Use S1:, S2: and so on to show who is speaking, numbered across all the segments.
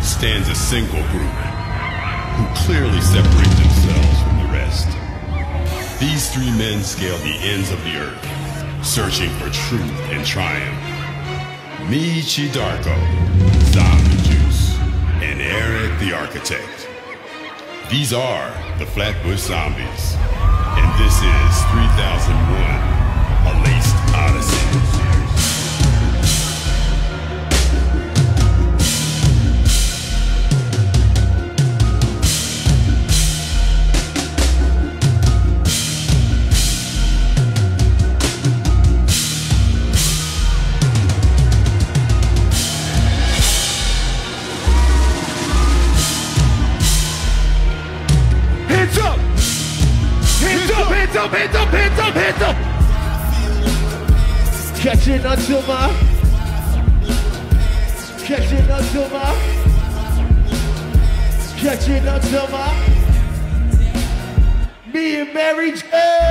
S1: stands a single group who clearly separate themselves from the rest. These three men scale the ends of the earth, searching for truth and triumph. Michi Darko, Zombie Juice, and Eric the Architect. These are the Flatbush Zombies, and this is 3001, A Laced Odyssey.
S2: Hands up! Catching until my me and Mary J.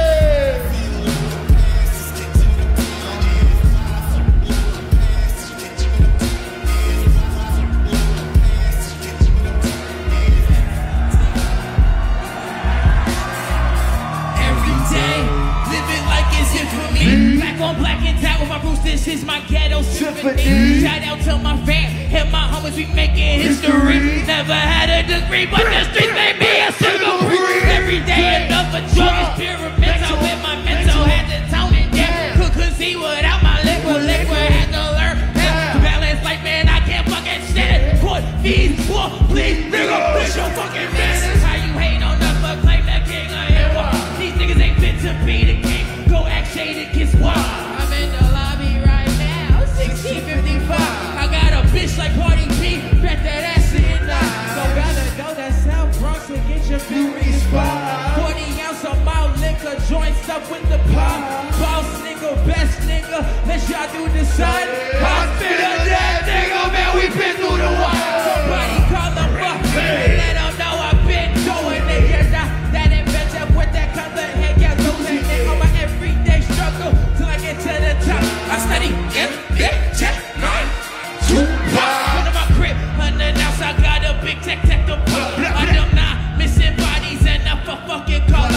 S3: Black on black and tap with my roots, this is my ghetto symphony. Shout out to my fam and my homies, we making history. Never had a degree, but the streets made me a single freak. Every day enough of drug experimental with my mental, had to tone it down. Couldn't see without my liquid, had to learn how to balance like, man, I can't fucking stand it. Court fees, war, please, nigga, push your fucking business. How you hate on us but claim that king of hip hop? These niggas ain't fit to be the king. Go act shaded, kiss wild. I'm in the lobby right now, 1655. I got a bitch like Cardi B, bet that ass in now. So gotta go to South Bronx to get your beauty spot. 40 ounce of mild liquor, joints up with the pop. Boss nigga, best nigga, let y'all do decide. Hospital dead nigga, man, we been through the wire. Somebody call them up, let them know I've been doing it. Yeah, that inventor with that color head, yeah, losing it on my everyday struggle till I get to the top. I study check 9 2 1. Put in my crib, unannounced, I got a big tech to pop. I them not missing bodies enough for fucking color.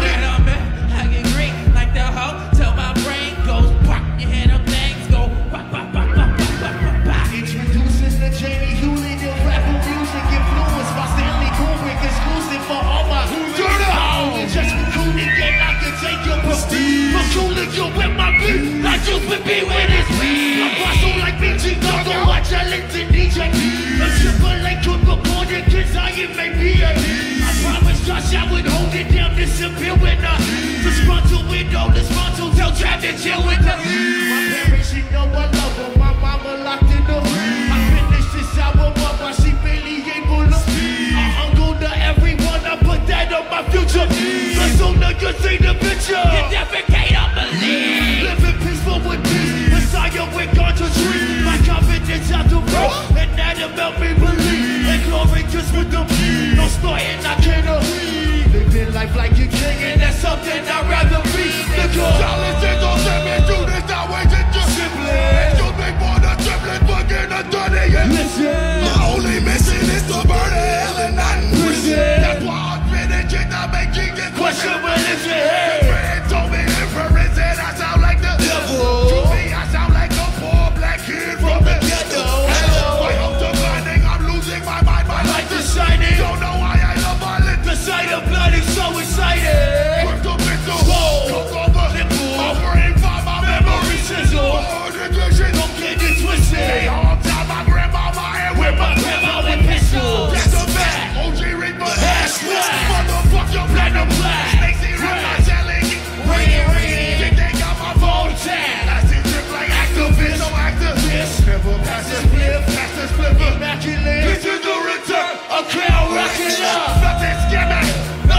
S3: I get green like the hoe till my brain goes pop. You hear them things go pop, pop, pop, pop, pop, pop, pop.
S2: Introducing the Jamie Hewlett and rapper music influenced by Stanley Kubrick, exclusive for all my hoolies. Just recruiting, yet I can take your prestige. Recruiting you with my beat, like you would be with his beat. I bustle like BG Darko, watch a LinkedIn DJ. A triple like could record it, cause I am maybe a I promise Josh I would hold it down, disappear with her. Disgruntled with all disgruntled, tell Trav to chill with her. My parents, you know I love her, my mama locked in the room. I finished this album up, while she barely able to speak. I uncle to everyone, I put that on my future. The sooner you see the picture,
S3: You defecate, I believe.
S2: living peaceful with peace, Messiah with conscious dreams. My confidence out the road, and that about me believe. And glorious with the peace, no snorting, I can't believe. Living life like a king, and that's something I'd rather be. Dollars and those women do this, that way to just simply. You make more than triplet, fucking a 30 and listen. My only mission is to burn the hell and not in prison. That's why I'm finishing, I'm making it question religion. Friend told me infrared said I sound like the devil. To me, I sound like a poor black kid from the ghetto. My hopes are blinding, I'm losing my mind, my life is shining. Don't know why I love violence, the sight of blood is so exciting. Crypto pistol, coke over, offering by my memory sizzle. Don't get it twisted. They all time my grandmama and with my grandma with pistol. That's a fact. OG Reaper, hash motherfucker, platinum black. Stacy Rap, selling it. Ring it. Think they got my phone tag. I see drip like activist, no activist. Never pass the split, immaculate. This is the return of Crown rocking up. Nothing scamming.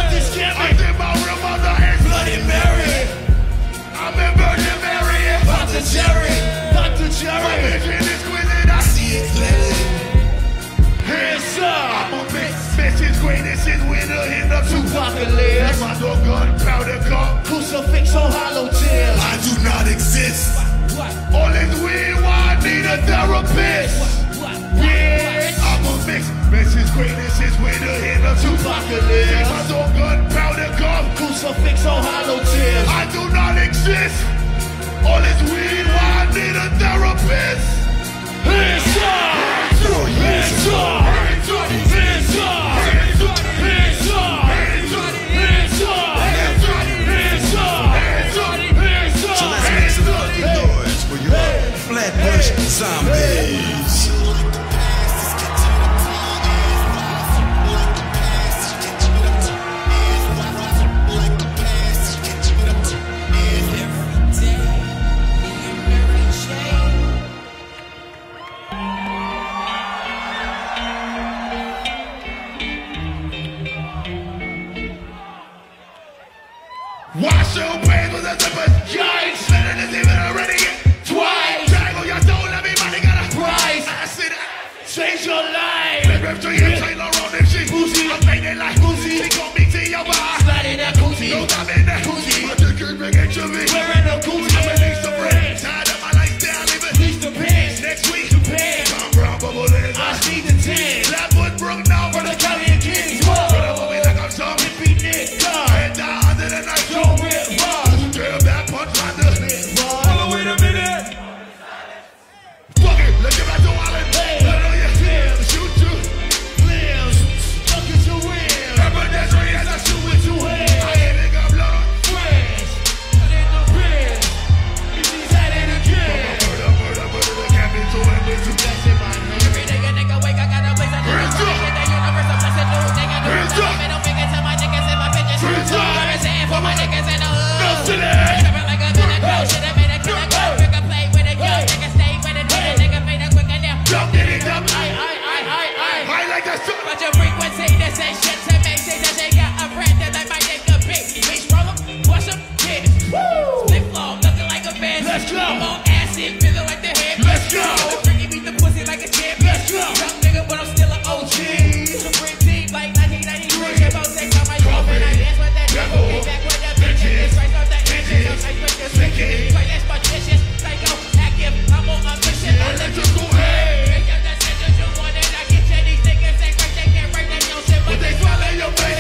S2: I think my real mother is Bloody Mary. I'm in Virgin Mary and Dr. Cherry. My vision is exquisite, I see it clearly. Hands up. I'm a mission's greatest is winner in the apocalypse. My dog gunpowder cup, crucifix on hollow tips. I do not exist. All is weird, why I need a therapist. Yeah, I'm a mixed Greatness is with a hit of Tupacalypse. Papers on gunpowder gum, crucifix on hollow tips. I do not exist. All this weed, why I need a therapist? Hands up! Hands up! Hands up! Hands up! Hands up! Hands up! Hands up! Hands up! Hands up! Hands up! Hands up! Hands up!
S4: So let's make some fucking noise for you Flatbush zombies.
S2: Wash your brains with a zipper. Yikes! Better than even already twice. Tag on your soul, everybody got a price. I see that. Change your life. Rip to your Taylor on this shit. Boozy. I'm fading like Boozy. She gon' meet to your bar. Sliding that Boozy. No time in that Boozy. But the good big HMV. Wearing a Gucci. I'm a least of bread. Tired of my lifestyle, leaving least of pants. Next week, Japan. I'm brown bubble in. I see the 10. Flatwood broke now for the Italian Kings. Whoa. But I'm moving like I'm some hippie Nick. Head down under the night. Don't rip bars. Grab that punch on the hit bar. Hold on, wait a minute. Fuck it, let's get back to Island. Hey, let on your tail, shoot you. Limbs, stuck into wheel. Remember that's right as I shoot with two hands. I ain't think I'm blood on friends. But in the bed, if he's at it again. Murder, the cabin to him with two guys in my hand.
S3: Every day a nigga wake, I gotta wait. I
S2: Hands up.
S3: in the universe, I'm blessed to do. Nigga, do
S2: Hands up.
S3: don't make it to my niggas in my pictures.
S2: Hands up.
S3: For my niggas in the hood.
S2: No silly.
S3: Trapping like a minute, no shit, I made a killer go. Nigga play with it, young nigga stay with it. Nigga made a quicker now.
S2: Jump in it, jump.
S3: I
S2: I like that shit.
S3: but your frequency, this ain't shit to me. Say that they got a friend that like my nigga big. We struggle, wash up, kids. Woo! Slip flow, nothing like a man.
S2: Let's go.
S3: I'm on acid, feeling like the head.
S2: Let's go.
S3: The freaky beat the pussy like a champ.
S2: Let's go.
S3: Young nigga, but I'm still an OG. Supreme team like 1993. About take on my girlfriend, I dance with that nigga. Came back with the bitches. Right on that bitches. I'm like with the switches. Quite that's my dishes. Psycho, active, I'm on a mission. I let you go ahead.
S2: But they swallow your face.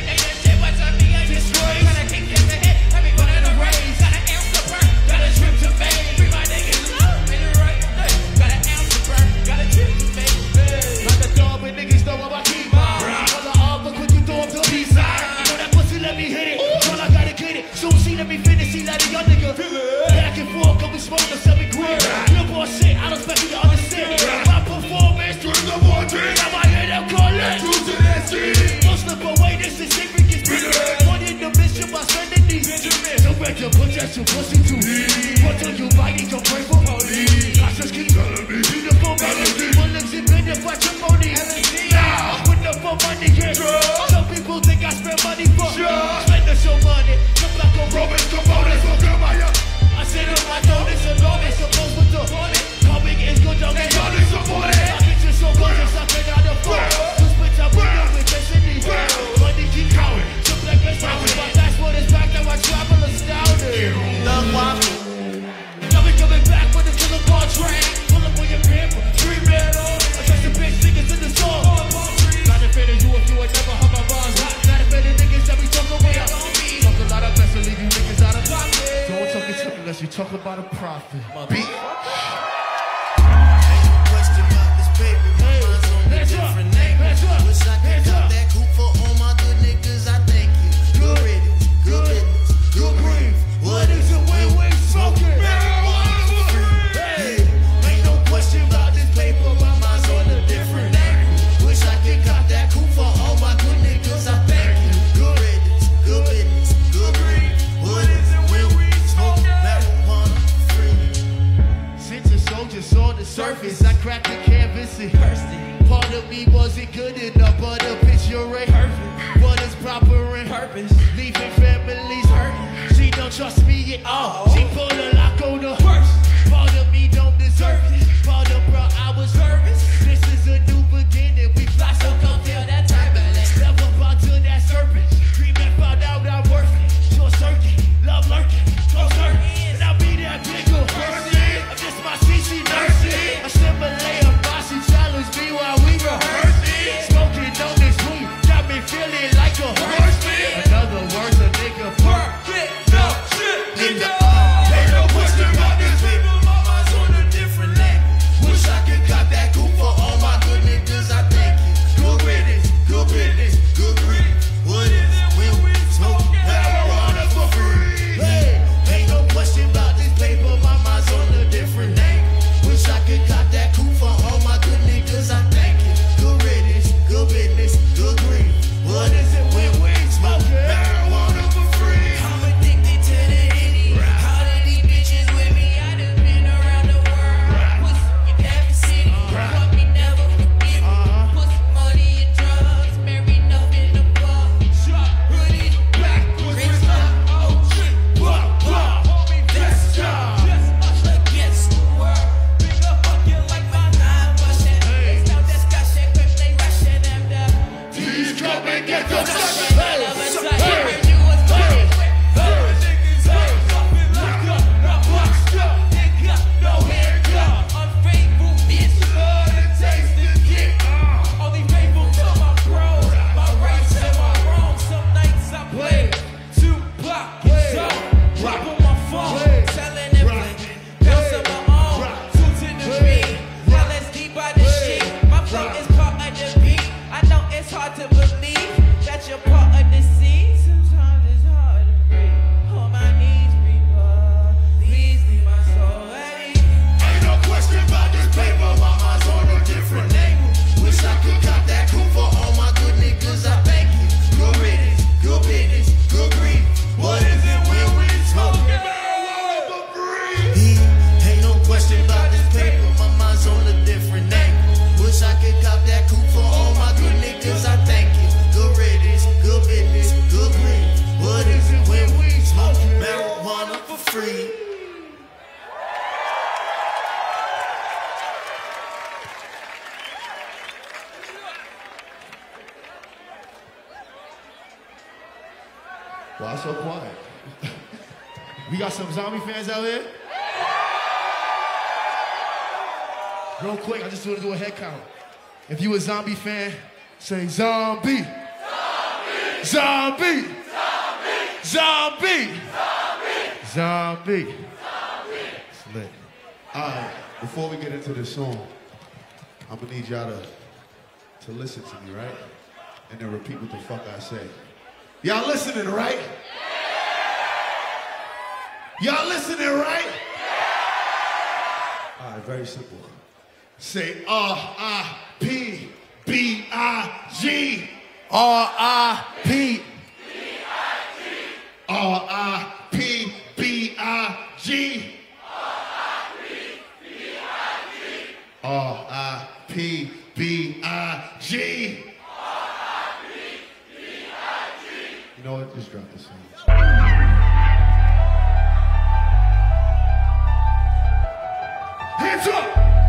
S2: Like a dog with niggas know about keep on. All the all but when you throw up the B-side. You know that pussy, let me hit it. All I gotta get it. Soon see, let me finish. See, let a young nigga back and forth, cause we smoke the 7 grand. Real boy shit, I don't expect you to understand. My performance through the water. Now I hear them call it. True to that street. Don't slip away, this is secret gets bigger. One in the mission by spending these Benjamin. So ready to put that your pussy to me. What till you bite it, don't pray for police. I just keep telling me. Beautiful melody. Bullets and bend if I trip on these. Now, with the for money, yeah. Some people think I spend money for. Spend the show money. Look like a Roman component. So come on, I said on my door, this enormous. Supposed with the coming is good, don't get all this support. I get you so good, just up and out the phone. Just bitch, I put up with this in these. Money keep counting. Just like this, but that's what it's back. Now I travel astounded.
S4: Thug waffle.
S2: Coming back with a killer contract. Pull up on your pimp, 3 man on. I trust the bitch niggas in the store. Not a fan of you if you would never have my bars. Not a fan of niggas that we talk away up. Talk a lot of mess and leave you niggas out of pocket. Don't talk it unless you talk about a profit. Beat. Surface, I cracked the canvas and part of me wasn't good enough, but the picture ain't perfect. What is proper and purpose? Leaving families hurting. She don't trust me at all. She pulled a lock on the first. Part of me don't deserve it. Part of bro, I was nervous. This is a new beginning. We fly, so come feel that turbulence. Never bound to that serpent. Dream and found out I'm worth it. Short circuit, love lurking, close hurt. And I'll be that bigger person. I'm just my CC nursing. Assimilate a boss, she challenged me while we rehearsing. Smoking Why so quiet? We got some zombie fans out here? Real quick, I just want to do a head count. If you a zombie fan, say zombie. Zombie. Zombie. Zombie. Zombie. It's lit. All right, before we get into this song, I'm gonna need y'all to listen to me, right? And then repeat what the fuck I say. Y'all listening, right? Y'all listening, right? All right, very simple. Say R-I-P-B-I-G. R-I-P. R-I-P-B-I-G. R-I-P-B-I-G. You know what? Just drop this song. Hands up!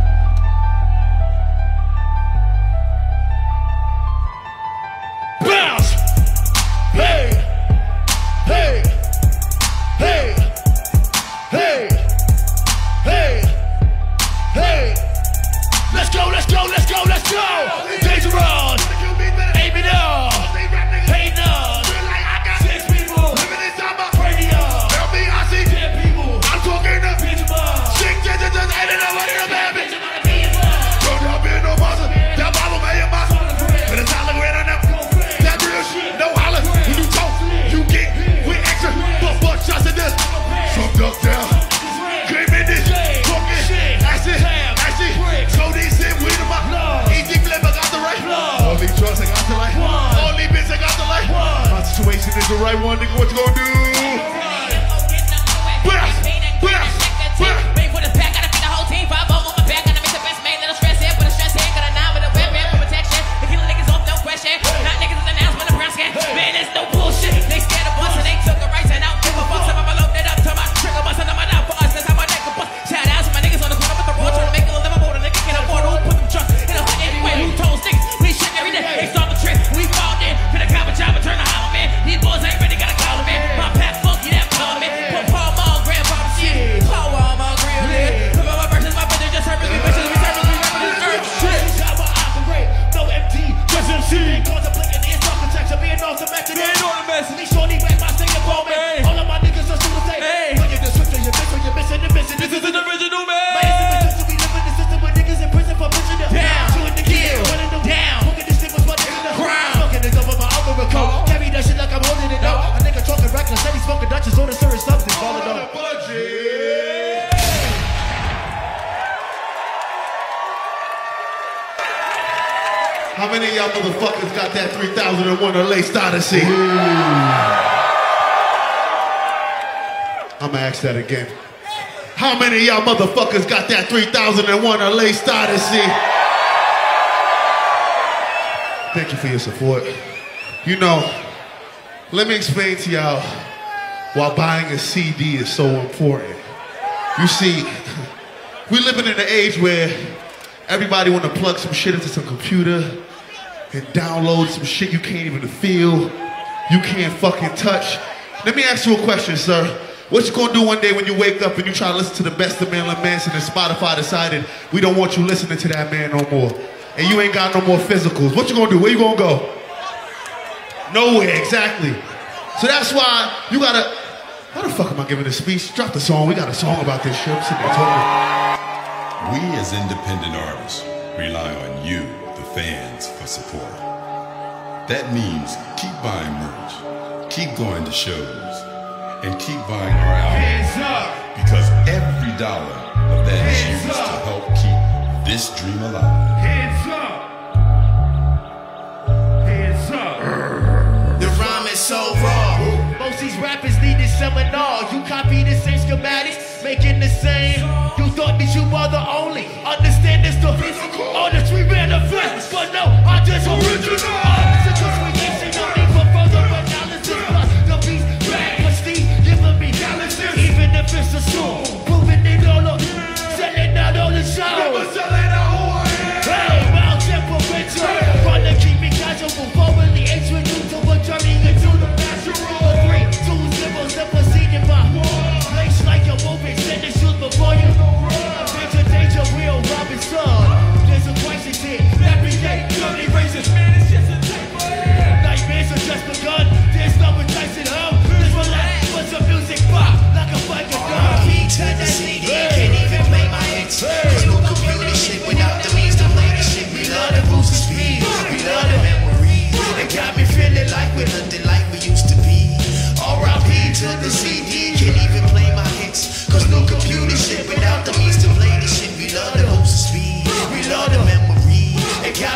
S2: Bounce! Hey! Hey! Hey! Hey! Hey! Hey! Let's go, let's go, let's go, let's go! Dangerous! Aim it up! Hey, no! 6 people! Living inside my radio! Help me, I see 10 people! I'm talking to bitch mom! 6 digits, ain't enough, what in a bad bitch! Don't y'all be no monster! That Bible made your monster! But it's all around on them! That real shit, no holler! When you talk, you get with extra butt shots in this! Some duck down! Cream in this! Talking! Acid! Acid! Cody said we the my easy flip, I got the right. All these drugs, I got the light. All these bitches, I got the light. My situation is the right one, nigga, what you gonna do?
S3: Wait for the pack, gotta feed the whole team. 5-0 on my back, gotta make the best man. Little stress head, put a stress head. Got a 9 with a weapon for protection. The killing niggas off, no question. Not niggas is announced when the brown scan. Man, there's no bullshit. They scared of us and they took a right and out. Give a fuck, so I'ma load that up. Turn my trigger, bust on my down for us. That's how my neck will bust. Shout out to my niggas on the corner with the road, trying to make it a livable. The nigga can't afford who put them trucks in a hood anyway. Who told niggas we shit every day? They start the trick, we fall in. Could have cop a job and turn the hollow man. These boys ain't ready, gotta call them in. My pack funky, that call me. Put Paul Mall, grandfather shit. Paul Mall, grill it. Put my verses, my brother just heard me. We bitches, we service, we rapping this earth shit.
S2: How I operate, no MT, just MC. Contemplating the architecture, being automatic. Being automatic. These shorty back my singing ball, man. All of my niggas are super safe. When you're the switcher, you're missing, you're missing the mission. This is an original man. My instrumentation, we live in the system with niggas in prison for pushing them down. Shooting the kill, running them down. Looking this shit was running in the ground. Smoking this over my other coat. Carry that shit like I'm holding it out. A nigga talking reckless, said he's smoking Dutchess on the serious something. Falling on the budget. How many of y'all motherfuckers got that 3001 Laced Odyssey? I'ma ask that again. How many of y'all motherfuckers got that 3001 Laced Odyssey? Thank you for your support. You know, let me explain to y'all why buying a CD is so important. You see, we living in an age where everybody want to plug some shit into some computer and download some shit you can't even feel, you can't fucking touch. Let me ask you a question, sir. What you gonna do one day when you wake up and you try to listen to the best of Marilyn Manson and Spotify decided we don't want you listening to that man no more, and you ain't got no more physicals? What you gonna do? Where you gonna go? Nowhere, exactly. So that's why you gotta, how the fuck am I giving this speech? Drop the song, we got a song about this shit. I'm sitting there talking.
S1: We as independent artists rely on you, the fans, for support. That means keep buying merch, keep going to shows, and keep buying our album. Because every dollar of that is used to help keep this dream alive.
S2: Hands up! Hands up!
S5: The rhyme is so raw.
S2: Most these rappers need this seminar. You copy the same schematics, making the same. You thought that you were the only. Understand this the physical. All the street manifest. But no, I'm just original. Creation, no need for further analysis. Plus the beats back, but Steve giving me balances. Even if it's a song, proving it all up. Selling out all the shows. Hey, wild temperature. Trying to keep me casual. Forwardly introduced to a journey into the natural. 3,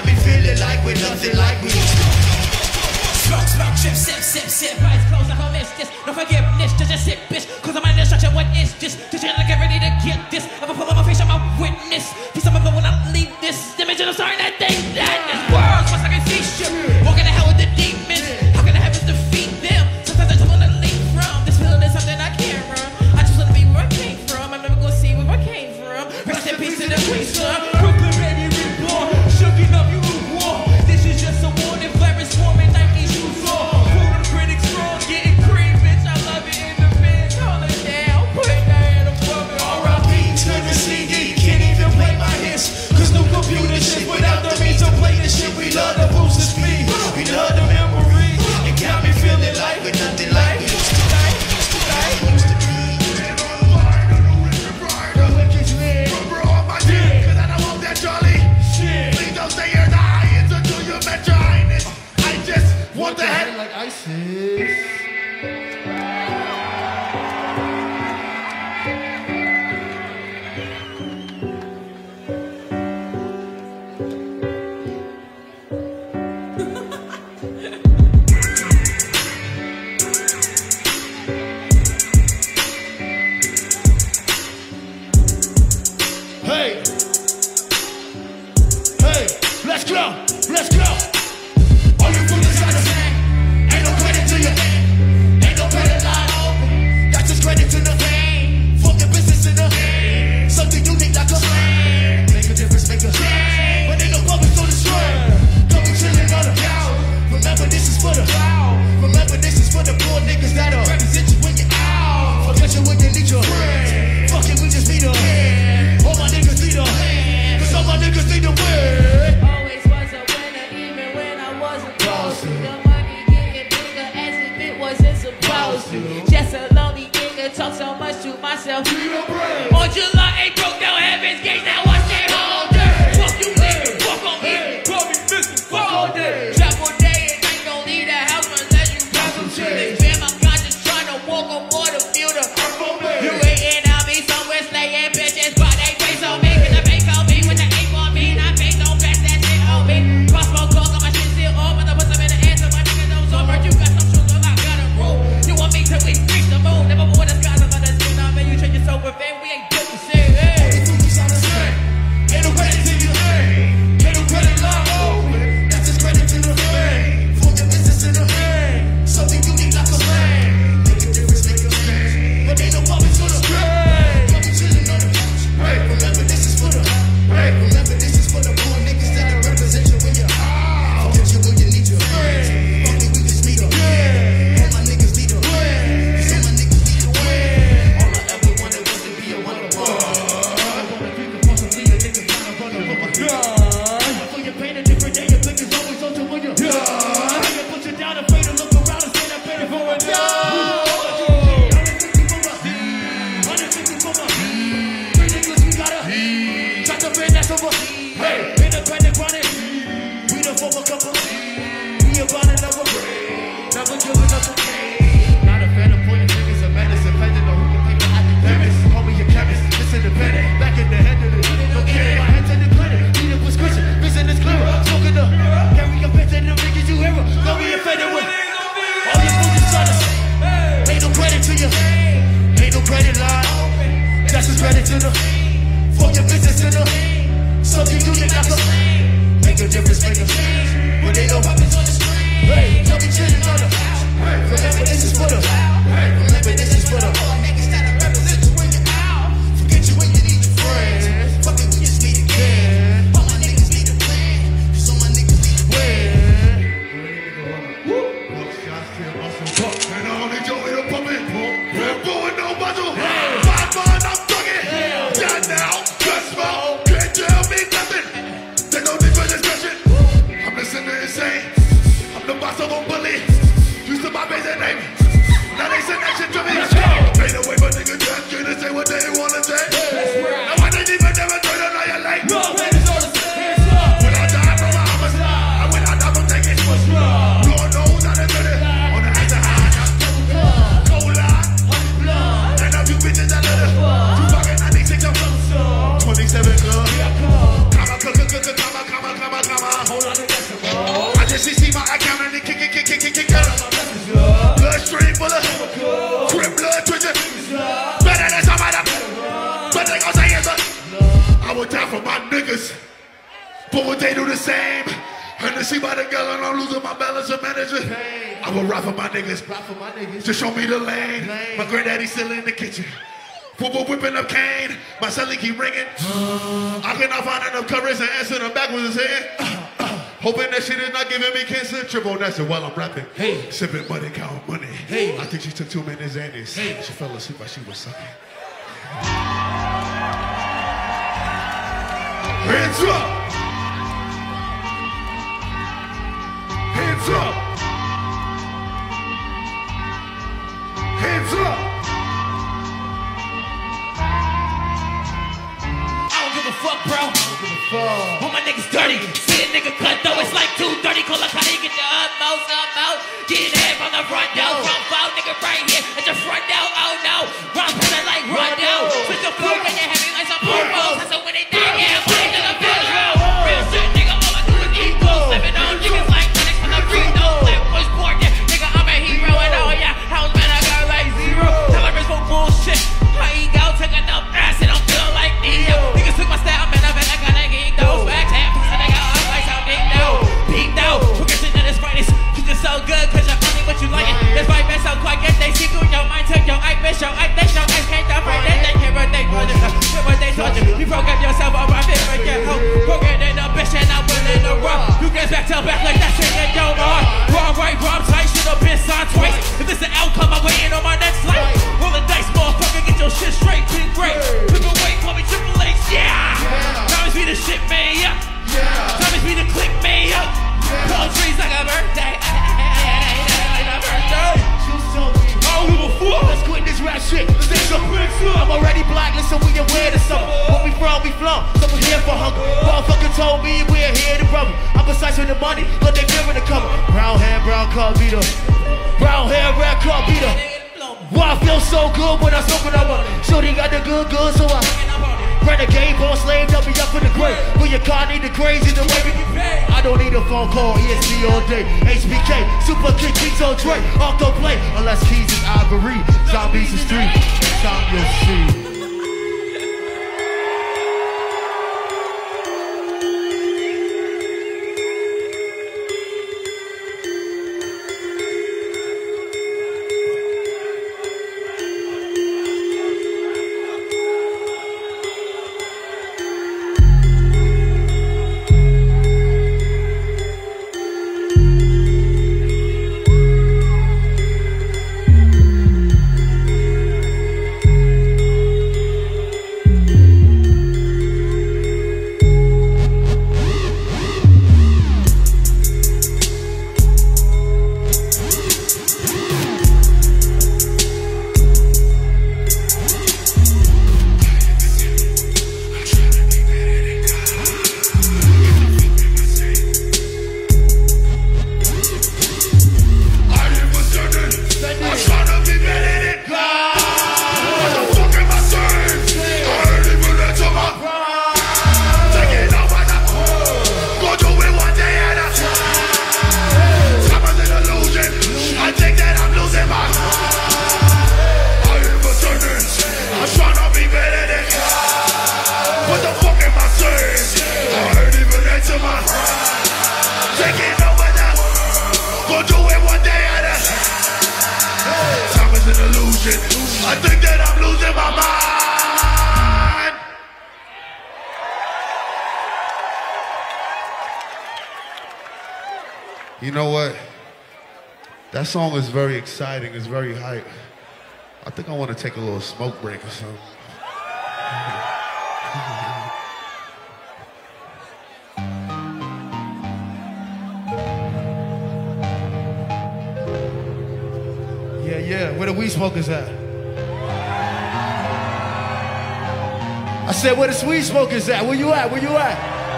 S5: got me feeling like we're nothing like we used to.
S3: Smoke, smoke, trip, sip, sip, sip. Eyes closed, I don't miss this. No forgiveness, just sit, bitch. Cause I'm in destruction, what is this? Just trying to get ready to get this. I'm gonna pull on my face, I'm a witness. Peace of my when I leave this. Image I'm starting that thing, that this world. Once I can see shit. Walking the hell with the demons. How can I have to defeat them? Sometimes I just wanna leave from. This feeling is something I can't run. I just wanna be where I came from. I'm never gonna see where I came from. Rest in peace to the queen, son. Brooklyn, baby, reborn. Shooking up, you lukewarm. This is just a warning. Virus swarming, Nike shoes on. Pull them critics strong, getting cream, bitch. I love it in the bed. Hold it down, put that in the fucking
S5: R.I.P. to the CD. Can't even play my hits. Cause no computer shit without the means to play this shit. We love the boost of speed. We love the memory. It got me feeling like we're nothing like we used to.
S2: What the heck? Like ISIS. Hey, hey, let's go, let's go. All you fools are the same. Ain't no credit to you. Ain't no credit line open. That's just credit to the fame. Fuck your business in the hand. Something unique like a plan. Make a difference, make a change. But ain't no bubbles on the string. Don't be chillin' on the couch. Remember this is for the crowd. Remember this is for the poor niggas that'll represent you when you're out. Forget you when you need your friend. Fuck it, we just need a hand. All my niggas need a hand. Cause all my niggas need a win.
S3: Always was a winner, even when I wasn't close to. The money getting bigger as if it wasn't supposed to. Just a lonely nigga, talk so much to myself. On July 8th, broke down heaven's gate, now I stay all day. Fuck you nigga, fuck on me, call me Mr. Fuck all day. Travel day and ain't gon' leave the house unless you got some shit. Fam, I'm not just trying to walk on water, feel the you waiting on me somewhere slaying bitches, but they face on me. Cause the fake on me with the ape on me, and I face don't back that shit on me. Crossbow cloak on my shit still on, but I put them in the air so my niggas don't sober. You got some sugar, I gotta roll. You want me to reach the moon? Never more the skies, I'm on the skin. Now man, you treat yourself with fame, we ain't built to shit. Hey.
S5: Ain't no credit to you. Ain't no credit line open. That's just credit to the fame. Fuck your business in the hand. Something unique like a plan. Make a difference, make a change. But ain't no bubbles on the screen. Don't be chillin' on the couch. Remember this is for the remember this is for the poor niggas that'll represent you when you're out. Forget you when you need your friends. Fuck it, we just need a win. All my niggas need a win. Cause all my niggas need a win. All I ever wanted was to be a one-on-one.
S2: For your pain a different day, your pick is always on to when you're done. You put you down, afraid to look around and stand up ready for a done. 150 for my 3 niggas, we gotta try to bend that over. Hey, independent running. We the former couple. We about another never giving up a not a fan of pointing fingers of madness, depending on who can take the academics. Call me your chemist, it's independent. Back in the head of the unit, no kidding. My head's in the clinic, need a prescription, business clearer. Smoking up, carry a bitch in the niggas you hear her. Don't be offended with all your fools are the same. Ain't no credit to you, ain't no credit line. That's just credit to the fuck your business in the something unique like a make a difference, make a change. But they don't weapons on the screen. Hey, don't be chillin' on the remember this is for the remember this is for the niggas that'll represent you when you're out. Forget you when you need your friends. Fuck it, we just need a kid. All my niggas need a plan. Cause all my niggas need a win. And I only join the puppet. We're going no muzzle. Bad man, I'm thugging. Down now, just small. Can't tell me nothing. There's no need for discussion. I'm listening to insane. I'm the boss of a bully. Used to my basic name. Now they send that shit to me. Made away, but niggas just gonna say what they wanna say. Now I didn't even never try to annihilate. No, man, it's all the same. When I die from a homicide, and when I die from taking what's wrong. Lord knows I done done it. On the ass of high, cold line, and a few bitches that let it. 2 fucking 96, I'm 27 good. Come on,
S5: I just see my account and it kick. Bloodstream full of crib blood twitching. Better than somebody. But they gon' say it's a. I would die for my niggas. But would they do the same? And to see by the girl and I'm losing my balance of management. I will ride for my niggas. Just show me the lane. My granddaddy still in the kitchen. Whipping up cane. My celly keep ringing. I cannot find enough courage to answer them back with his head. Hoping that shit is not giving me cancer. Triple Nessa while I'm rapping. Hey. Sipping money, count money. Hey. I think she took 2 minutes Xannies. Hey. She fell asleep while she was sucking. Hands up! Hands up! Hands up!
S3: I don't give a fuck, bro. All my niggas dirty. See a nigga cut though, it's like 2:30. Call a cutty, get the utmost out. Getting head from the front door. Front foul, nigga right here at the front door. Oh no, run past like run down. Switch the food when they heavy like some purples. So when they die, yeah, play to the field. Real shit, nigga, all I do is keep goals. Living on niggas like clinics from the free throw. Flip was born, yeah, nigga, I'm a hero. And oh yeah, house man, I got like zero. Tolerance for bullshit. How he go, take enough acid, I'm feeling like Neo. Niggas took my style, man, I bet I gotta get those facts. Half piece of nigga, I'm like how they know. Peep out, progression in this finest. Cause you're so good, cause you're only what you like it. This fight been so quick, yes, they see through your mind. Took your eye, bitch, your eye, they show ice, can't stop right there. They hear what they told you, hear what they told you. You program yourself up, I feel like your hoe. Program in the bitch, and I'm willing to run. You get back to back like that shit in your heart. Wrong, right, wrong, tight, should've been signed twice. If this the outcome, I'm waiting on my next flight. Roll the dice, motherfucker, get your shit straight, been great. Flip away, call me Triple H, yeah. Thomas be the shit, man, yeah. Thomas be the click, man, yeah. Palm trees like a birthday.
S2: Let's quit this rap shit. I'm already blacklisted, so we aware of something. Where we from, we flown, so we're here for hunger. Motherfucker told me we're here to rubber. I'm precise with the money, but they fearing the cover. Brown hair, brown car beater. Brown hair, red car beater. Why I feel so good when I smoke it over. Shorty got the good, so I renegade, born slave, double up in the grave. When your car need the crazy, the way we get paid. I don't need a phone call, ESP all day. HBK, Super Kick, Beats on Dre. Octo play, unless Keys is Ivory. Zombies is street, time you'll see.
S5: I think that I'm losing my mind. You know what? That song is very exciting. It's very hype. I think I want to take a little smoke break or something. Yeah, where the weed smokers at? I said, where the weed smokers at? Where you at? Where you at?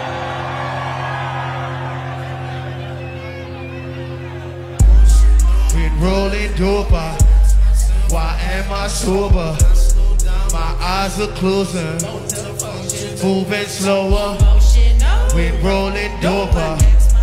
S5: Been rolling doper. Why am I sober? My eyes are closing. Moving slower. Been rolling doper.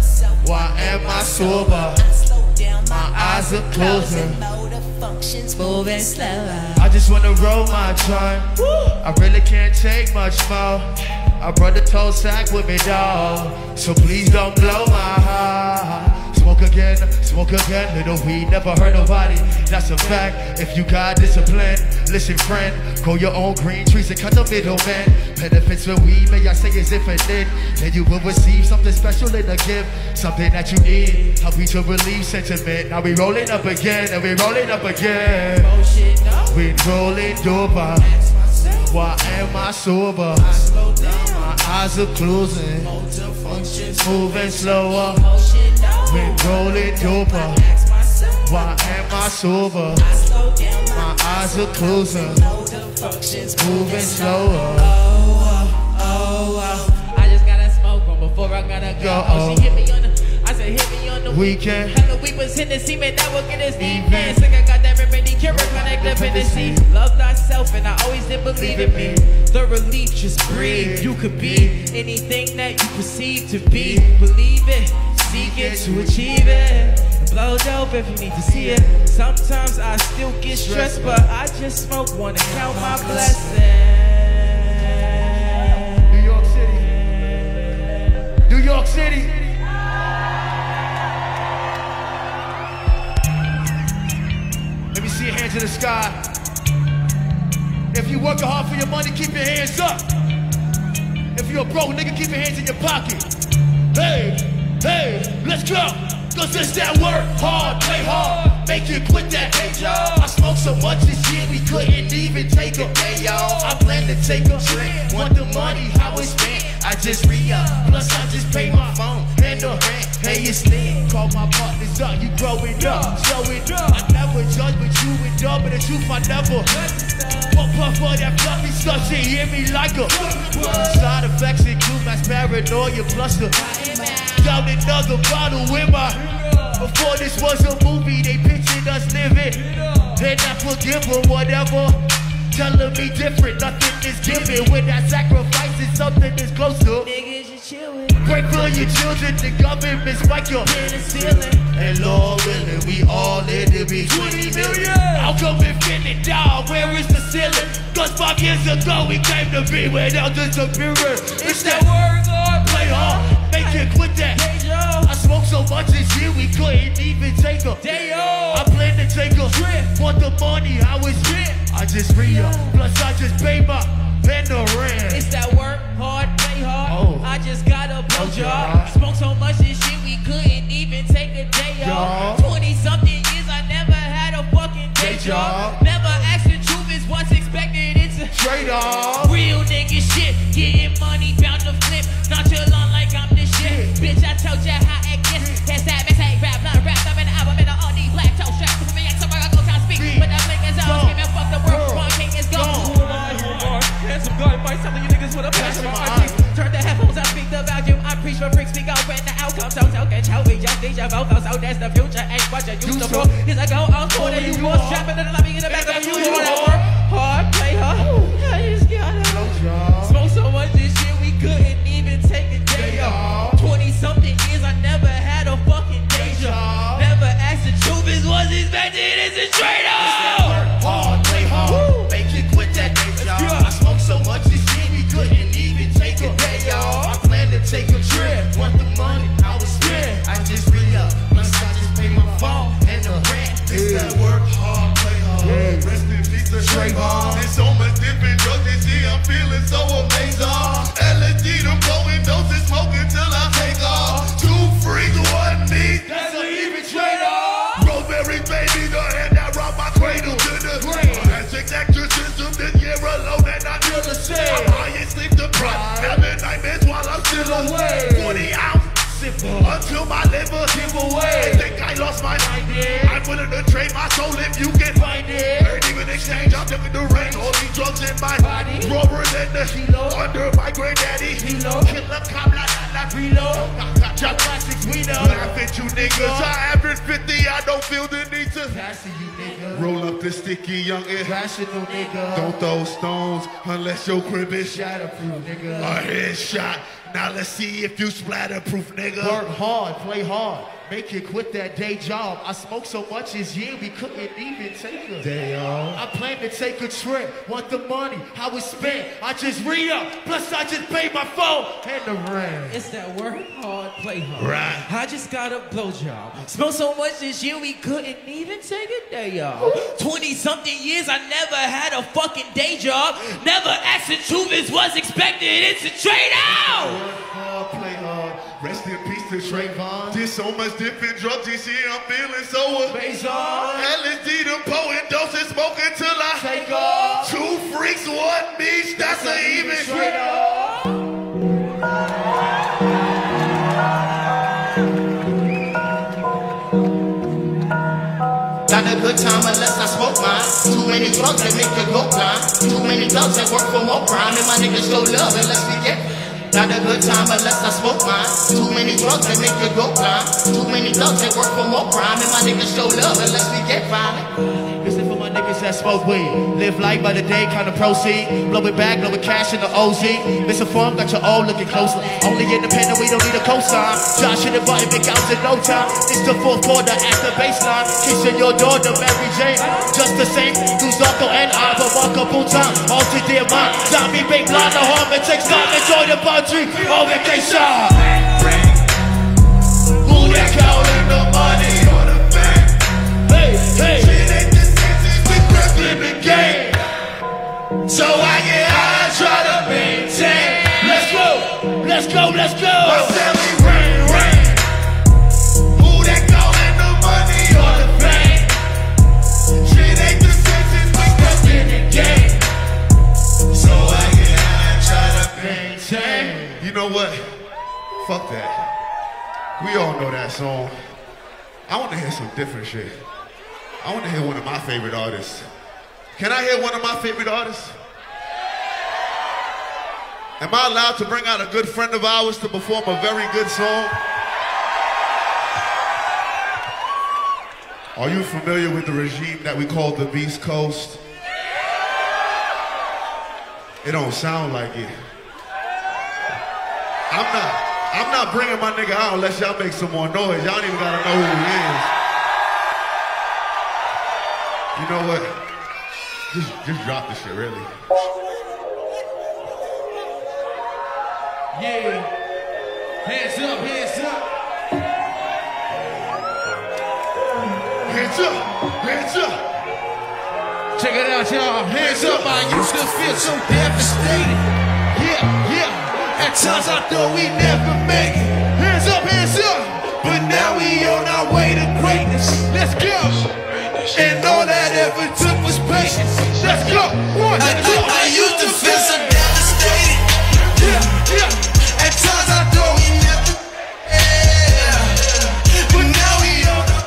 S2: sober. My eyes are closing.
S3: Motor functions moving slower.
S2: I just wanna roll my joint. I really can't take much more. I brought the toe sack with me, dawg. So please don't blow my heart. Smoke again, little weed, never hurt nobody. That's a fact. If you got discipline, listen, friend, grow your own green trees and cut the middleman. Benefits with weed, may I say is infinite. Then you will receive something special in a gift, something that you need. Help you to relieve sentiment. Now we rolling up again, and we rolling up again. We rolling doper. Why am I sober? My eyes are closing, moving slower. Been rolling doper. Why am I sober? My eyes are closing, moving slower.
S3: I just gotta smoke one before I gotta go. Oh, she hit me on the, I said hit me on the
S2: weekend.
S3: Hell, we was in the cement, that will get us even. Sick, I got that remedy, cure, connect up in the sea. Love thyself, and I always did believe in me. The relief, just breathe. You could be anything that you perceive to be. Believe it, seek it to achieve it. Blow dope if you need to see it. Sometimes I still get stressed, but I just smoke one and count my blessings.
S2: New York City. New York City. Let me see your hands in the sky. If you working hard for your money, keep your hands up. If you're a broke nigga, keep your hands in your pocket. Hey, hey, let's go. Cause it's that work hard, play hard, make you quit that day job. I smoked so much this year we couldn't even take a day, y'all. I plan to take a trip, want the money, how it's spent. I just re-up, plus I just pay my phone and the rent, pay your stand. Call my partners up, you growing up, show it up. I never judge, but you and dub, but the truth I never. One puff for that fluffy stuff, she hear me like a side effects include mass paranoia plus the down another bottle with my. Before this was a movie, they pictured us living. And I forgive them, whatever. Telling me different, nothing is given. When I sacrifice is something that's close to.
S3: Niggas, you chillin'.
S2: Pray for your children, the government spike your
S3: Penicillin.
S2: and Lord willing, we all in to be 20 million. I'll come and feel it down, where is the ceiling? Cause 5 years ago we came to be without the superior. It's that word, Lord, play hard, make you quit that. I smoked so much this year we couldn't even take a day off. I plan to take a trip, want the money, how it's spent. I just re-up, plus I just pay my vendor rent.
S3: It's that work hard, play hard.
S2: Oh.
S3: I just got a blow job. Smoke so much this shit we couldn't even take a day off. 20-something years I never had a fucking day job. Never asked the truth is what's expected. It's a
S2: Straight off.
S3: real nigga shit. Getting money, bound to flip. Nonchalant like I'm the shit. Bitch, I told ya how it gets. That's that mistake, rap, not rap. I'm in the album in the all black toe strap. For me, so I go time speak. But that blink is out. Screaming, fuck the world. Wrong king is gone. Handsome guy, might some of you niggas with a passion for my artists. Turn the headphones, I speak the value. I preach for freaks, speak out when the outcome. So can tell me just these your vocals. So that's the future, ain't what you used to for. Cause I go on for the you more strapping in the lobby in the back of the you wanna work hard, play hard. I just gotta smoke so much this shit we couldn't even take a day off. 20-something years I never had a fucking day job. Never asked the truth is what's expected. It's a straight up.
S2: Work hard, play hard, make you quit that day job. I smoked so much this year we couldn't even take a day off. I plan to take a trip, want the money, I was spent. I just re-up, plus I just pay my phone and the rent.
S5: It's that work hard, play hard. Rest in peace, the
S2: Straight hard.
S5: There's so much different drugs this year, I'm feeling so amazing. LSD, them blowing doses, smoking till I take off. 2 freaks, 1 me.
S2: That's an even trade-off.
S5: Rosemary, baby, the hand that rock my cradle to the grave. That's exorcism this year alone, and I feel the same. I'm high and sleep deprived, having nightmares while I'm still away. 20 ounce. Until my liver give away. I think I lost my mind. I'm willing to trade my soul if you can find it. Ain't even exchange, I'm taking the range. All these drugs in my body, roarer than the kilo. Under my granddaddy, kilo. Killer cop, la la la, reload. Got classics, we know. Laugh at you niggas. I average 50, I don't feel the need to
S2: Pass it, you nigga.
S5: roll up the sticky youngin'.
S2: Rational nigga.
S5: Don't throw stones unless your crib is
S2: Shatterproof, nigga.
S5: a headshot. Now let's see if you splatterproof, nigga.
S2: Work hard, play hard, Make it quit that day job. I smoked so much this year we couldn't even take a day off. I plan to take a trip. Want the money, how it's spent. I just re-up. Plus I just paid my phone and the rent.
S3: It's that work hard, play hard.
S2: Right.
S3: I just got a blowjob. Smoked so much this year we couldn't even take a day off. 20-something years I never had a fucking day job. Never asked the truth is what's expected. It's a trade-out.
S2: Work hard, play hard. Rest in peace to Trayvon.
S5: Did so much different drugs this year, I'm feeling so
S2: Maison.
S5: LSD, the poet, doses, smoking till I
S2: Take off.
S5: Two freaks, one beach, that's an even
S2: Straight up.
S6: Not a good time unless I smoke mine. Too many drugs that make you go blind. Too many thugs that work for more crime. And my niggas show love unless we get. Not a good time unless I smoke mine. Too many drugs that make you go blind. Too many thugs that work for more crime. And my niggas show love unless we get violent.
S2: Listen for my niggas that smoke weed. Live life by the day, kind of proceed. Blow it back, blow it cash in the OZ. Misinformed, got your old looking closer. Only independent, we don't need a cosign. Josh in the button, big out in no time. It's the fourth quarter at the baseline. Kissing your daughter, Mary Jane. Just the same, do Zarko and I, remarkable time. All to dear mind. Zombie, big line, the harm, it takes time. Enjoy the country, on vacation. Who that counting the money on the bank? Hey, hey. The game. So I get high, try to maintain. Let's go, let's go, let's go. My family rain, rain. Who that calling the money or the fame? Shit ain't the senses, we just in the game. So I get high, try to maintain.
S5: You know what? Fuck that. We all know that song. I want to hear some different shit. I want to hear one of my favorite artists. Can I hear one of my favorite artists? Am I allowed to bring out a good friend of ours to perform a very good song? Are you familiar with the regime that we call the Beast Coast? It don't sound like it. I'm not bringing my nigga out unless y'all make some more noise. Y'all don't even gotta know who he is. You know what? Just drop this shit, really.
S2: Yeah. Hands up, hands up.
S5: Hands up, hands up.
S2: Check it out, y'all. Hands up. I used to feel so devastated. Yeah, yeah. At times I thought we never make it. Hands up, hands up. But now we on our way to greatness. Let's go. And all that ever took was patience. Let's go. One, two.
S6: I used to feel so devastated.
S2: Yeah, yeah.
S6: At times I thought we never. Yeah. But now we on the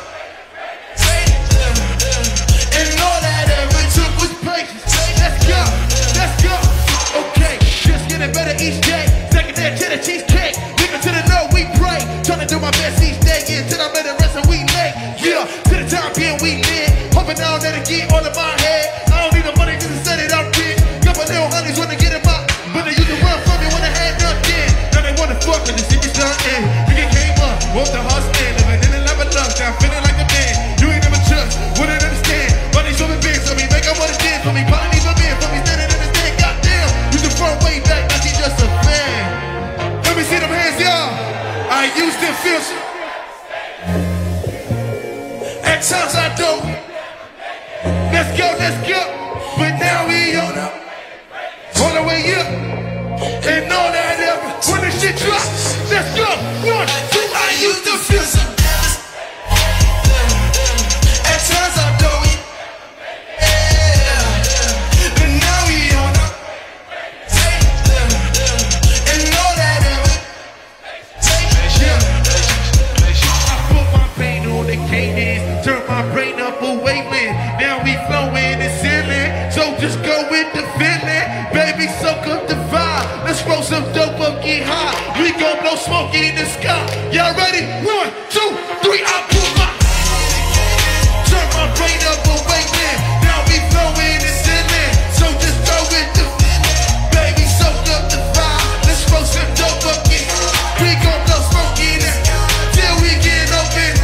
S2: And all that ever took was patience. Let's go. Let's go. Okay, just getting better each day. Second day to the cheesecake. Living to the no, we pray. Trying to do my best each day. Until I made the rest of we make. Yeah, to the time being we live. Hoping now that it get all in my head. I don't need the money just to say that I'm rich. Couple little honeys wanna get in my, but they used to run from me when I had nothing. Now they wanna fuck and the city's done in. Nigga came up, woke the hustling, living in the lava lungs, now feeling like a man. You ain't never trust, wouldn't understand. Money so big, so me make up what it did for me. Probably need my man for me standing in the stand. Goddamn, you the front way back, now she just a fan. Let me see them hands, y'all. I used to feel so. At times I don't. Let's go, let's go. But now we on the way up. And all that ever. When the shit drops, let's go. 1, 2.
S6: I used to feel so devastated. At times I thought we. Yeah. But now we on the and all that ever.
S2: I put my pain on the cadence, turn my brain up a wavelength. Now we flowing and sailing, so just go with the feeling. Baby, soak up the vibe. Let's roll some dope up, get high. We gon' blow smoke in the sky. Y'all ready? 1, 2, 3. I put my turn my brain up a wavelength. Now we flowing and sailing, so just go with the feeling. Baby, soak up the vibe. Let's roll some dope up, get high. We gon' blow smoke in the sky till we get open.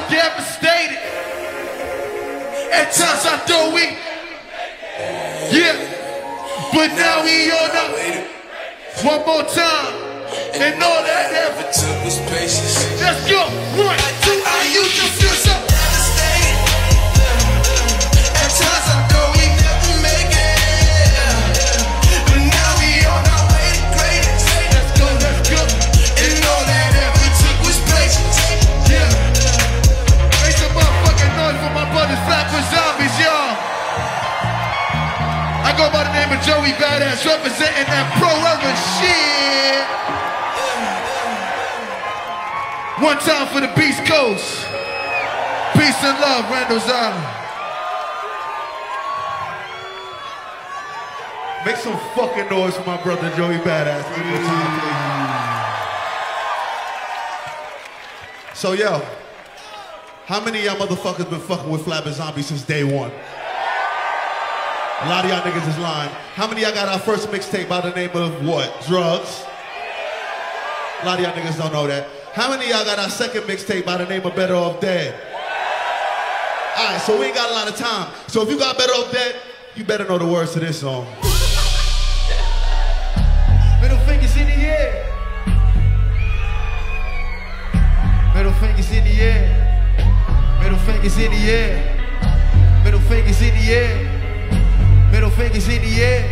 S2: devastated. At times I thought we, yeah, but now we on up. One more time, and all that ever
S4: took was patience.
S2: Let's go. 1, 2, I used to feel so
S4: Devastated. At times I thought we never make it, but now we on our way to greatness.
S2: Let's go, let's go.
S4: And all that ever took was patience.
S2: Yeah. Make some motherfucking noise for my brothers, Flatbush Zombies, y'all. I go by the name of Joey Badass, representing that pro-urban shit. One time for the Beast Coast. Peace and love, Randall's Island. Make some fucking noise for my brother Joey Badass. One more time, please. So yo, how many of y'all motherfuckers been fucking with Flatbush Zombies since day one? A lot of y'all niggas is lying. How many of y'all got our first mixtape by the name of what? Drugs? A lot of y'all niggas don't know that. How many of y'all got our second mixtape by the name of Better Off Dead? Alright, so we ain't got a lot of time. So if you got Better Off Dead, you better know the words to this song. Middle fingers in the air. Middle fingers in the air. Middle fingers in the air. Middle fingers in the air. Middle fingers in the air.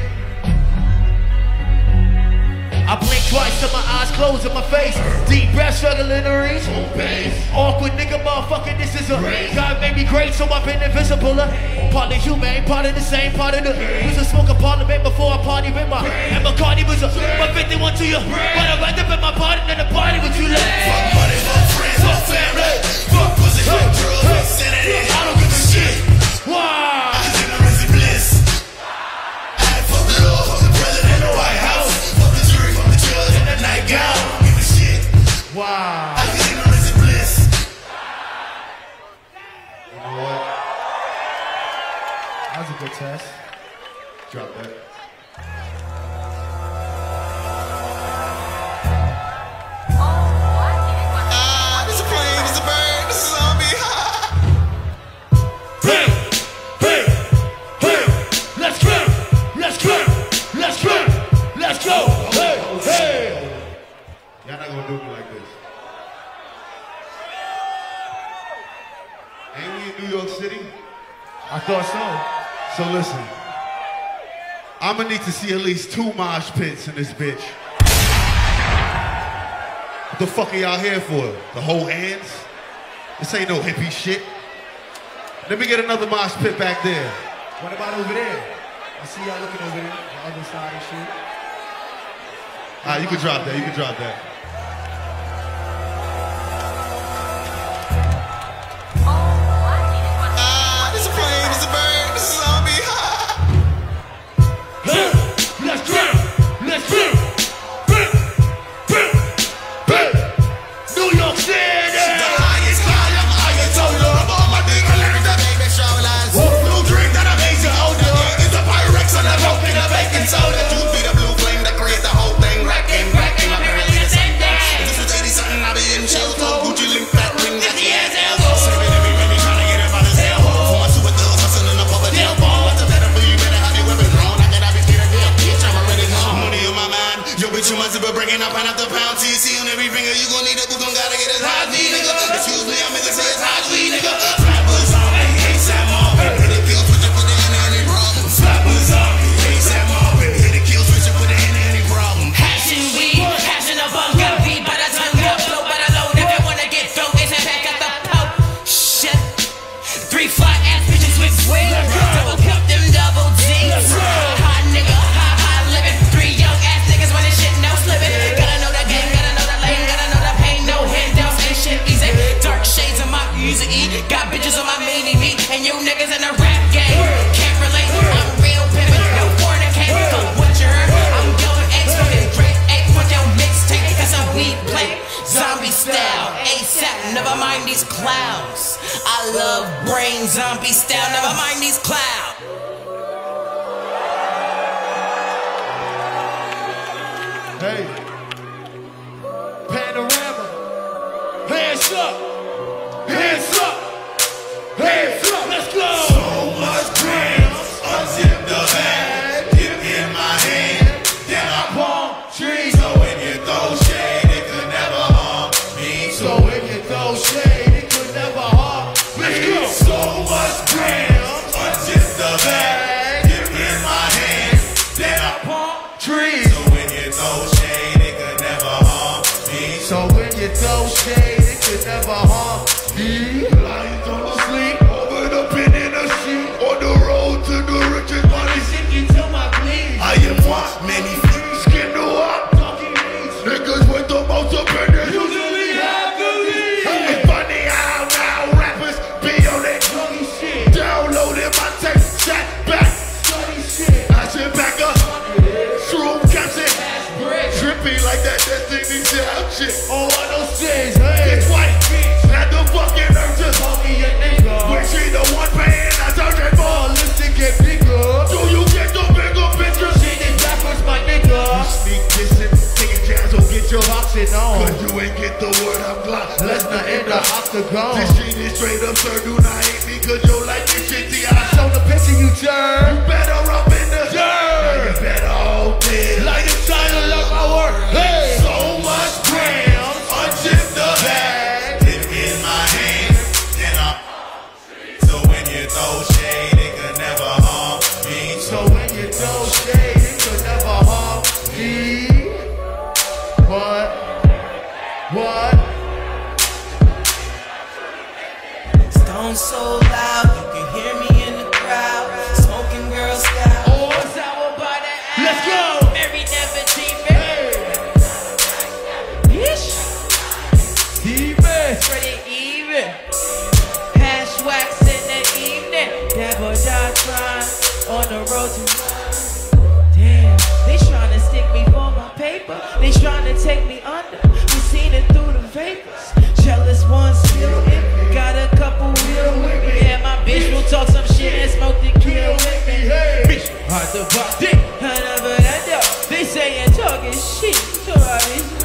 S2: I blink twice till my eyes close in my face. Deep breath, struggling to reach. Awkward nigga, motherfucker, this is a God made me great, so I've been invisible. Part of human, part of the same, part of the. Used to smoke a parliament before I party with my. And McCartney was a 51 to you. But I wrapped up in my party, then the party with you left.
S4: Fuck money, fuck friends, fuck family. Fuck pussy, fuck drugs, fuck sanity. I don't give a shit.
S2: Why?
S4: Ignorance and bliss. I fuck the law, fuck the president, the White House. Fuck the jury, fuck the judge, and the nightgown. I don't give a shit.
S2: Wow.
S4: Ignorance and bliss.
S2: You know what? That was a good test. Drop that.
S4: This is a plane, this is a bird, this is a zombie.
S2: Hey, hey, hey, let's go, let's go, let's go, let's go, hey, hey. Y'all not gonna do me like this. Ain't we in New York City? I thought so. So listen, I'ma need to see at least 2 mosh pits in this bitch. What the fuck are y'all here for? To hold hands? This ain't no hippie shit. Let me get another mosh pit back there. What about over there? I see y'all looking over there, the other side and shit. Alright, you can drop that, you can drop that.
S4: This is a plane, this is a bird, this is a zombie.
S2: Let's go! Let's go! New York City!
S4: The highest high, I'm higher total. I'm on my dick, I learned that baby showlies. Blue dream that I'm aging older. It's a Pyrex on the rope in a baking soda. You be the blue flame that create the whole thing. Racking, I'm barely the same thing. If this was 80 something, I'll be in shell toe. Gucci link, fat ring, got the ass elbow. Serving every baby trying to get up out his elbow. For my super thugs, hustling up over the elbow. What's the better for you? Better have your weapon drawn. I cannot be scared of death, bitch. I'm already gone. Money on my mind. Yo, bitch, you must have been breaking up pound after pound. TC on every finger. You gon' need a booth, don't gotta get as high as me, nigga. Excuse me, I'm in the say as high as we, nigga. Flatbush zombie, ASAP Marvin. Hit the kill switch and put it in any problem. Flatbush zombie, ASAP Marvin. Hit the kill switch and put it in any problem.
S3: Passion weed, passion of bunga, beat by the tongue, flow by the load. If you wanna get thrown, it's a pack at the pout. Shit. 3 fly ass bitches with wings. Double cup them double D's. Hot nigga, high living. 3 young ass niggas running shit, no slipping. Gotta know the game, gotta know the lane, gotta know the pain. No handouts, ain't shit easy. Dark shades of my music, got bitches on my mini me, and you niggas in the rap game. Can't relate, I'm real pimpin', no fornicate. Fuck what you heard, I'm going X, fucking great 8 with your mixtape. That's how we play, zombie style, ASAP. Never mind these clowns. I love brain zombie style. Never mind these clowns.
S2: Hey, Panorama, hands up, hands up.
S4: bag, dip in my hand, then I palm trees. So when you throw shade, it could never harm me.
S2: So when you throw shade, it could never harm me.
S4: Lying on the sleep, over the pin in the sheet, on the road to the richest money.
S2: Sinking to my knees.
S4: I am one, many feet, skin to up. Niggas with the most opinions
S2: Usually have the lead.
S4: It's funny how now rappers be on that
S2: Funny shit.
S4: downloading my tape, sat back,
S2: Funny shit.
S4: I sit back up, shroom caption, trippy like that Destiny Child shit.
S2: Oh, I know shit. Hey.
S4: It's white, had the fucking nerve to
S2: Call me a nigga.
S4: when she the one paying, I turn that
S2: Oh,
S4: ball.
S2: listen, get bigger.
S4: Do you get the bigger picture?
S2: Shit is backwards, my nigga.
S4: Sneak dissing, taking jazz, so get your
S2: Boxing on.
S4: cause you ain't get the word I'm glad.
S2: Lesnar in the octagon.
S4: This shit is straight up, sir. Do not hate me, cause you like this shit. I
S2: Show the picture you turn.
S4: better up in the
S2: Turn.
S4: Now you better hold this.
S2: Like a China, like my work. Hey.
S4: So much grams, unzip the bag, dip in my hand, then I. So when you throw shade, it could never harm me.
S2: So when you throw shade, it could never harm me. What? What?
S3: Stone so loud, you can hear me in the crowd. Smoking Girl Scout.
S2: Oh,
S3: Sour by the ass.
S2: let's go.
S3: Mary never demon. Yeesh.
S2: Demon.
S3: Pretty even. Hash wax in the evening. Dabble dot trying on the road to mine. Damn, they tryna stick me for my paper. They tryna take me under. We seen it through the vapors. Jealous one still in me. Got a couple real with me. Yeah, my bitch will talk some shit and smoke the kill with me. Bitch, hard to buy dick. They saying talking shit. So I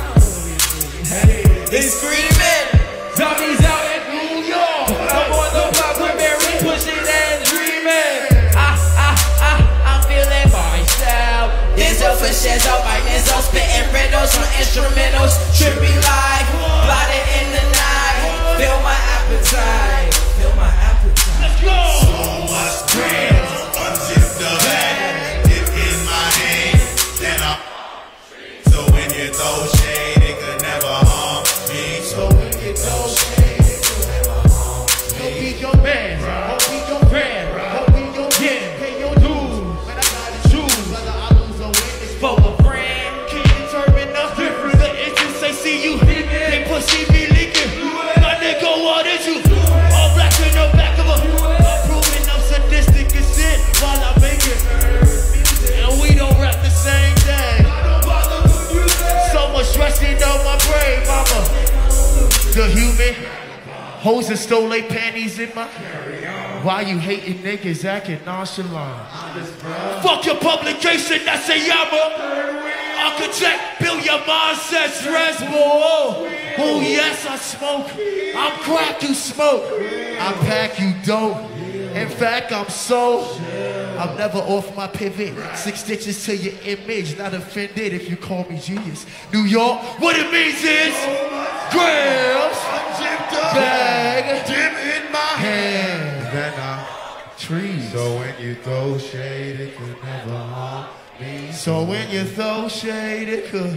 S3: be they screaming.
S2: Zombies out in New York.
S3: I'm on the block with Mary pushing and dreaming. I'm feeling myself. Denzel for shares out my Denzel spitting riddles on instrumentals. Trippy life, blotted in the night. Feel my appetite. Feel my appetite.
S2: Let's go.
S4: So much grams, unzip the bag, dip in my hand, then I. So when you throw shade, it could never harm me.
S2: So when you throw shade, it could never harm me. Hope he your man. Hope he your friend. Hope he your kin. Pay your dues. But I gotta choose whether I lose or win. It's
S3: For a friend.
S2: can't determine nothing through the inches. They see you leaking. They pussy me leaking. My nigga, what is you? All black in the back of a. Approving I'm sadistic and shit while I make it. And we don't rap the same thing. So much stressing on my brain, mama. The human hoes and stole they panties in my. Why you hating niggas acting nonchalant? Fuck your publication, that's a yama. Architect, build your mindset, stress more. Oh yes, I smoke. I'm crack, you smoke. I pack, you dope. In fact, I'm never off my pivot. 6 stitches to your image, not offended if you call me genius. New York, what it means is grams,
S4: Unzip the
S2: bag,
S4: dip in my hand, then I.
S2: trees.
S4: So when you throw shade, it could never harm me.
S2: So when you throw shade, it could.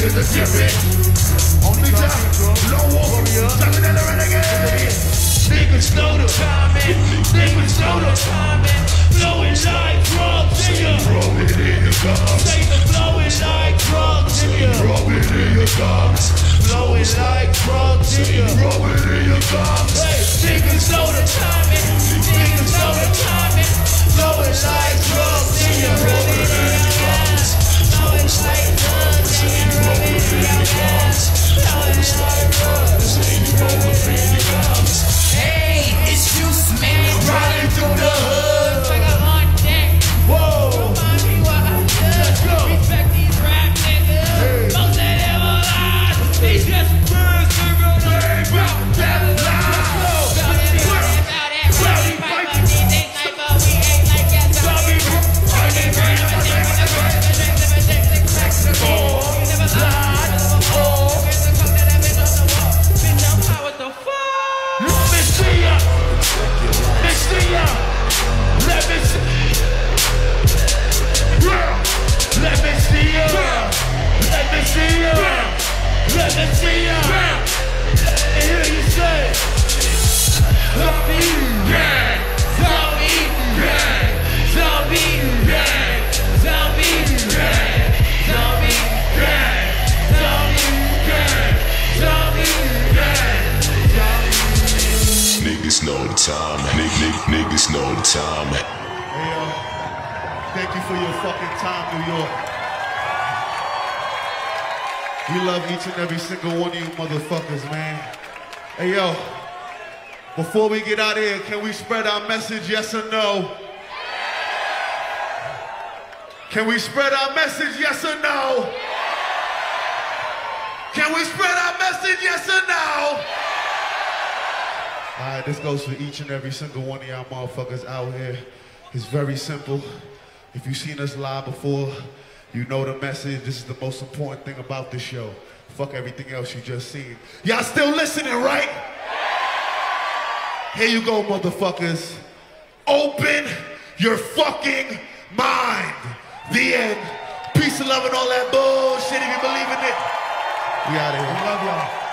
S5: is a shipping. Only time, low warrior, jumping in the renegade.
S2: Niggas know the timing, niggas know the timing. Blowing like drugs in ya.
S5: Throw it in your gums.
S2: Say the blowing like drugs in ya.
S5: Throw it in your gums.
S2: Blowing like drugs in ya.
S5: Throw it in your gums.
S2: Hey, niggas know the timing, niggas know the timing. Blowing like drugs in ya. Blowing like drugs in ya. Blowing like drugs.
S3: Hey, it's Juice Man.
S2: Riding through the hood.
S3: Like a on deck.
S2: Whoa.
S3: Remind me what I
S2: Let's
S3: did.
S2: go.
S3: Respect these rap niggas. Most of them are lies. These just birds for real.
S2: Let's go. Let me see ya. And hear you say, zombie gang, zombie gang, zombie gang, zombie gang, zombie gang, zombie gang, zombie gang.
S4: Niggas know the time. Niggas know the time.
S2: Hey yo, thank you for your fucking time, New York. We love each and every single one of you motherfuckers, man. Hey, yo, before we get out of here, can we spread our message, yes or no? Can we spread our message, yes or no? Can we spread our message, yes or no? All right, this goes for each and every single one of y'all motherfuckers out here. It's very simple. If you've seen us live before, you know the message. This is the most important thing about this show. Fuck everything else you just seen. Y'all still listening, right? Here you go, motherfuckers. Open your fucking mind. The end. Peace and love and all that bullshit if you believe in it. We out of here. We love y'all.